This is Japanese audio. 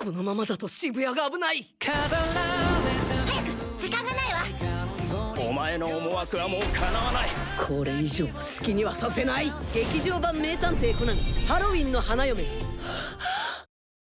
このままだと渋谷が危ない。 早く、時間がないわ。 お前の思惑はもう叶わない。 これ以上好きにはさせない。劇場版名探偵コナンハロウィンの花嫁。